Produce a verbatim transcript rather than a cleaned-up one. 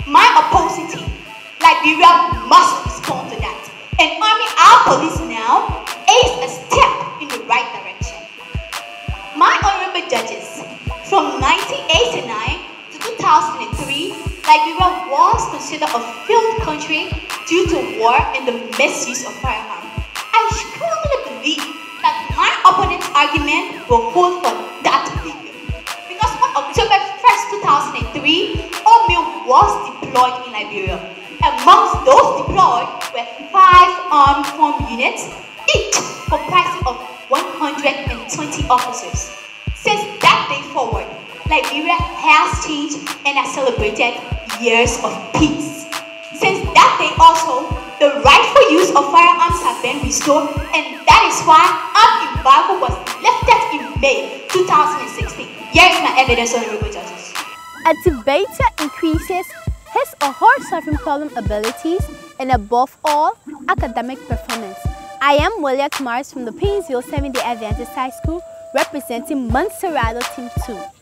My opposing team, Liberia, must respond to that and arming our police now is a step in the right direction. My honorable judges, from nineteen eighty-nine to two thousand three, Liberia was considered a failed country due to war and the misuse of firearms. I strongly believe that my opponent's argument will hold for that figure. Because on October first, two thousand three, Omil was deployed in Liberia. Amongst those deployed were five armed form units, each comprising of one hundred twenty officers. Since that day forward, Liberia has changed and has celebrated years of peace. Since that day also, the rightful use of firearms have been restored, and that is why armed embargo was lifted in May two thousand sixteen. Here is my evidence, honorable judges. A debater increases his or her solving problem abilities and above all, academic performance. I am William Mars from the Painesville seventh-day Adventist High School representing Montserrat Team two.